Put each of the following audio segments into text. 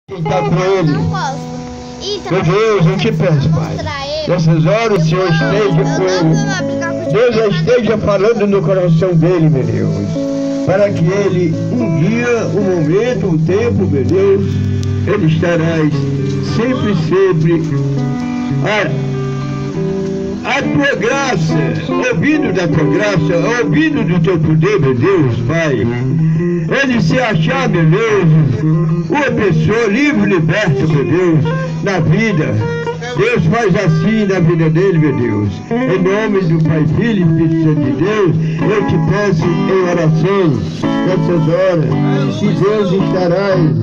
Está com ele. Meu Deus, eu te peço, Pai. Nessas horas, o Senhor esteja com ele. Deus esteja falando no coração dele, meu Deus. Para que ele, um dia, um momento, um tempo, meu Deus, ele estará sempre a tua graça, ouvindo da tua graça, ouvindo do teu poder, meu Deus, Pai. Ele se achar, meu Deus, uma pessoa livre, liberta, meu Deus, na vida. Deus faz assim na vida dele, meu Deus. Em nome do Pai, Filho e Espírito Santo de Deus, eu te peço em oração, nessas horas, que Deus estará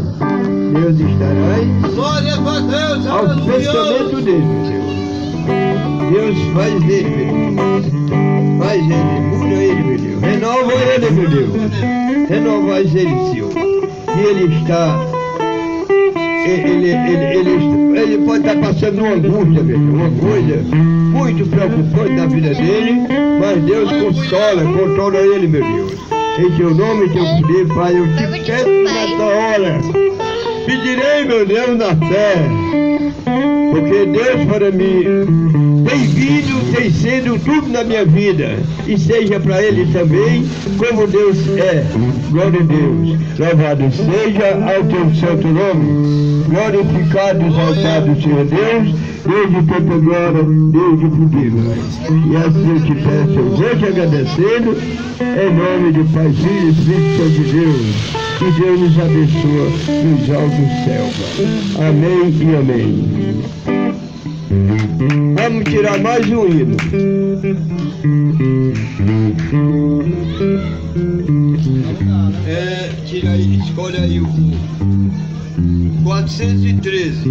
ao pensamento dele, meu Deus. Deus faz dele, meu Deus. Faz ele, muda ele, meu Deus. Renova ele, meu Deus. Renova ele, Senhor. E ele está... Ele pode estar passando uma angústia, meu Deus. Uma coisa muito preocupante na vida dele. Mas Deus controla ele, meu Deus. Em teu nome e teu poder, Pai, eu te peço nessa hora. Pedirei, meu Deus, na fé. Porque Deus para mim tem sido tudo na minha vida, e seja para ele também, como Deus é. Glória a Deus. Louvado seja ao teu santo nome. Glorificado, exaltado Senhor Deus, desde tanta glória, desde o poder. E assim eu te peço, eu vou te agradecendo, em nome do Pai, Filho e Espírito Santo de Deus. Que Deus nos abençoe nos altos céus. Amém e amém. Vamos tirar mais um hino. Tira aí, escolhe aí o 413.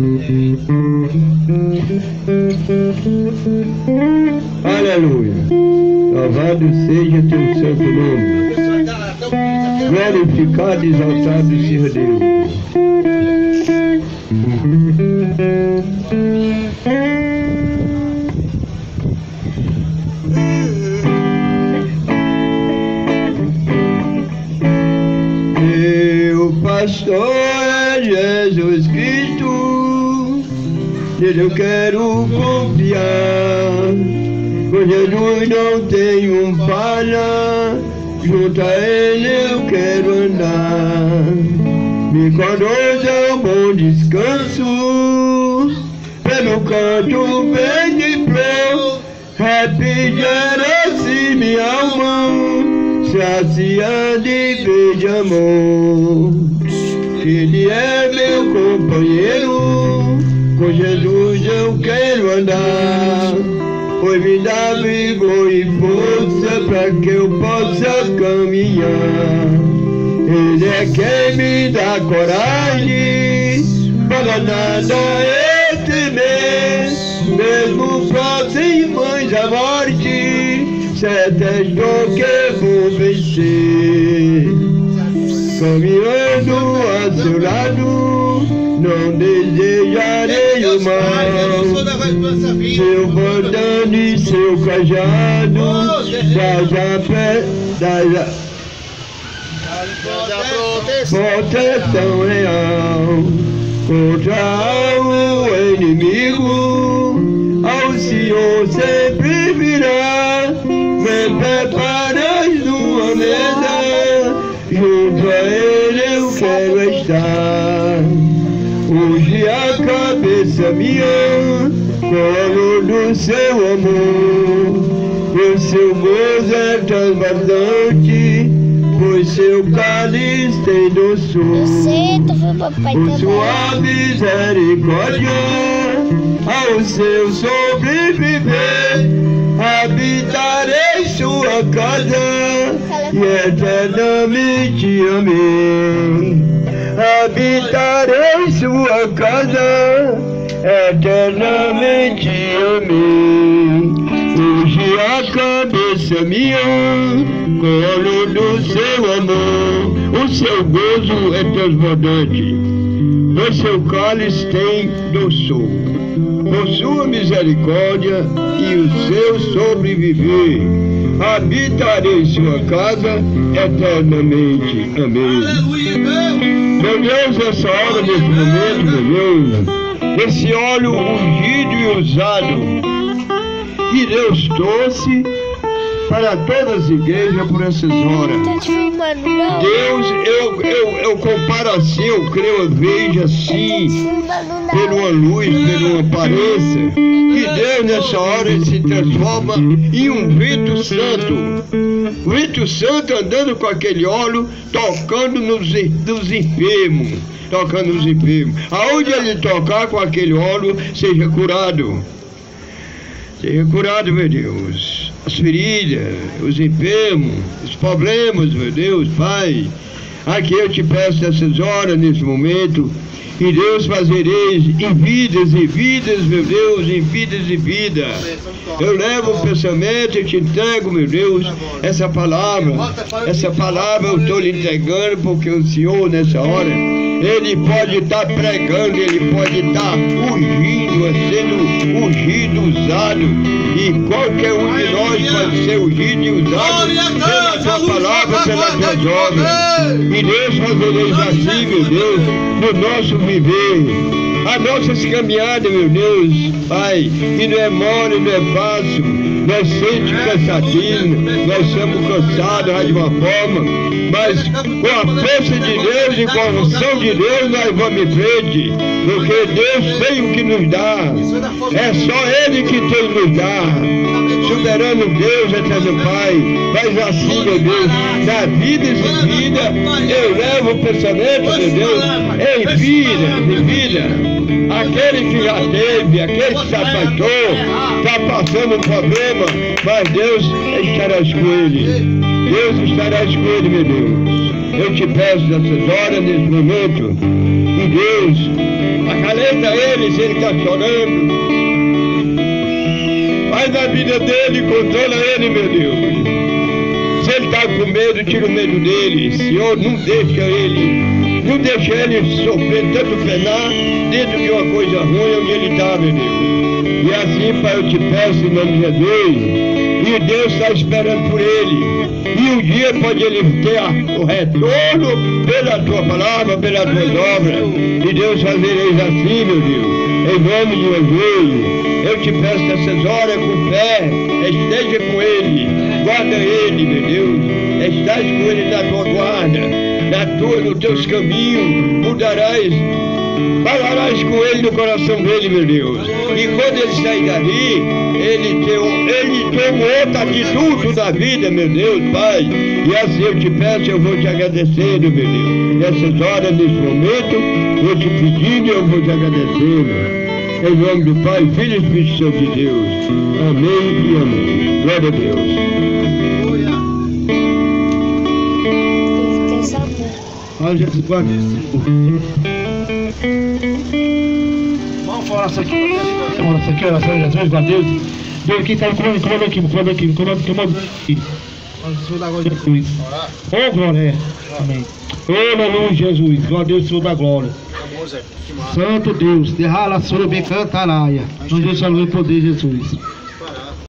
Aleluia. Louvado seja teu santo nome. Glorificado e exaltado Senhor Deus. Meu pastor é Jesus Cristo, nele eu quero confiar. Com Jesus não tenho falha, junto a ele eu quero andar. Me conduz ao bom descanso, pelo canto verde e flor, refrigera-se minha alma, sacia de verde amor. Ele é meu companheiro, com Jesus eu quero andar. Pois me dá vigor e força para que eu possa caminhar. Ele é quem me dá coragem para nada temer, mesmo próximas à morte, certa estou que vou vencer. Caminhando a seu lado, não desejarei o mal. Seu bordão e seu cajado, proteção real contra o inimigo. Ao Senhor sempre virá, me preparas numa mesa, junto a ele eu quero estar. Hoje a cabeça minha, colo do seu amor, o seu gozo é transbordante, pois seu cálice tem doçor. Por sua misericórdia, ao seu sobreviver, habitarei sua casa e eternamente amém. Habitarei sua casa, eternamente amém. Hoje a cabeça minha, colo do seu amor, o seu gozo é transbordante, o seu cálice tem doçor. Por sua misericórdia e o seu sobreviver, habitarei sua casa eternamente. Amém. Aleluia. Meu Deus, nessa hora, nesse momento, meu Deus, esse óleo ungido e usado que Deus trouxe para todas as igrejas por essas horas. Deus, eu comparo assim, eu creio, eu vejo assim, por uma luz, por uma aparência, que Deus nessa hora ele se transforma em um vento santo. O vento santo andando com aquele óleo, tocando nos enfermos. Tocando nos enfermos. Aonde ele tocar com aquele óleo, seja curado. Seja curado, meu Deus. As feridas, os enfermos, os problemas, meu Deus, Pai. Aqui eu te peço nessas horas, nesse momento, que Deus fazereis em vidas e vidas, meu Deus, em vidas e vidas. Eu levo o pensamento e te entrego, meu Deus, essa palavra eu estou lhe entregando porque o Senhor nessa hora, Ele pode estar pregando, Ele pode estar ungindo, sendo ungido, usado, e qualquer um de nós pode ser ungido e usado pela tua palavra, pelas tuas obras. E Deus fazereis assim, meu Deus, no nosso viver, as nossas caminhadas, meu Deus, Pai, e não é mole, não é fácil, nós sentimos cansadinho, nós somos cansados de uma forma, mas com a força de Deus e com a unção de Deus nós vamos em frente, porque Deus tem o que nos dá, é só Ele que tem nos dar. Soberano Deus, eterno Pai, faz assim, meu Deus, na vida e vida, eu levo o pensamento, meu Deus, em vida. Aquele que já teve, aquele que se afastou, está passando um problema, mas Deus estará com ele. Deus estará com ele, meu Deus. Eu te peço nessas horas, nesse momento, que Deus acalenta ele se ele está chorando. Faz na vida dele, controla ele, meu Deus. Se ele está com medo, tira o medo dele. Senhor, não deixa ele sofrer tanto penar dentro de uma coisa ruim onde ele está, meu Deus. E assim, Pai, eu te peço em nome de Jesus. E Deus está esperando por ele. E um dia pode ele ter o retorno pela tua palavra, pelas tuas obras. E Deus fazereis assim, meu Deus. Em nome de Jesus. Eu te peço nessas horas com fé, esteja com ele, guarda ele, meu Deus, estás com ele na tua guarda, nos teus caminhos, mudarás, falarás com ele no coração dele, meu Deus. E quando ele sair dali, ele toma outra atitude da vida, meu Deus, Pai. E assim eu te peço, eu vou te agradecendo, meu Deus. Nessas horas, nesse momento, eu te pedindo e eu vou te agradecendo. Em nome do Pai, Filho e Espírito Santo de Deus. Amém e amém. Glória a Deus. Olha, Jesus, guarda. Vamos falar isso aqui. Vamos falar isso aqui, oração de Jesus, guarda Deus. Deus aqui está me comando aqui. Senhor da glória de Jesus. Oh, glória. Amém. Oh, aleluia, Jesus. Glória a Deus, Senhor da glória. Santo Deus, derrala sobre cantaraya. No Deus, salve o poder, Jesus.